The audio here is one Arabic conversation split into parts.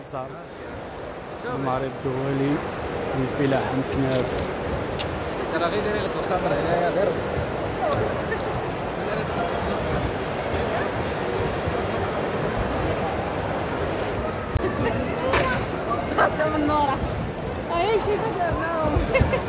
الزهر المعرض الدولي للفلاحة مكناس. ترى غير جاني لك الخاطر هنايا غير قدام النورة هاي شي بدر معاهم.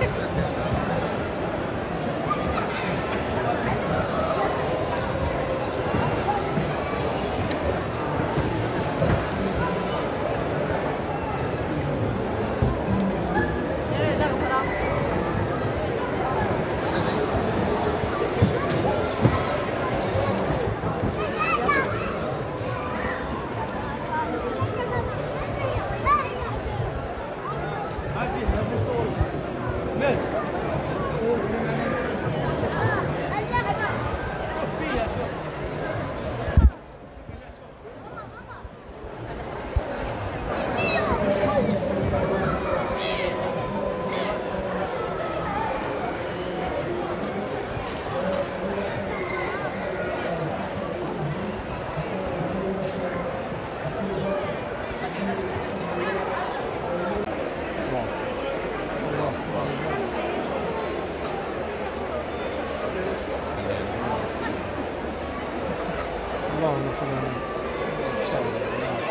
اللهم صل على النبي. ان شاء الله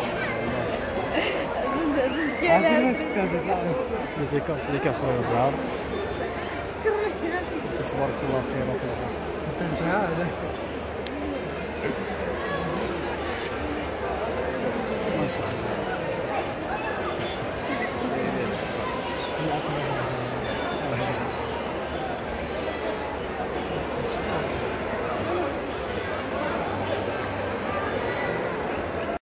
ليك اخويا زهر تبارك الله خيرات ما شاء الله.